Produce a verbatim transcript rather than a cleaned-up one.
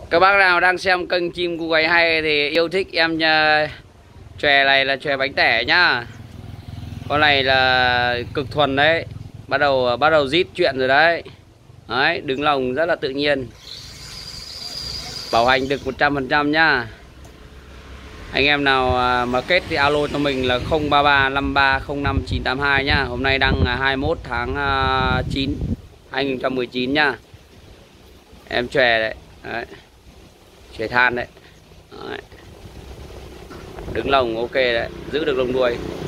Các bác nào đang xem kênh chim cu gáy hay thì yêu thích em uh, chòe này là chòe bánh tẻ nhá. Con này là cực thuần đấy. Bắt đầu bắt đầu rít chuyện rồi đấy. Đấy, đứng lồng rất là tự nhiên. Bảo hành được một trăm phần trăm nhá. Anh em nào mà kết thì alo cho mình là không ba ba năm ba không năm chín tám hai nhá. Hôm nay đăng hai mươi mốt tháng chín hai nghìn không trăm mười chín nhá. Em chòe đấy. Đấy. Chòe than đấy. Đấy. Đứng lồng ok đấy, giữ được lồng đuôi.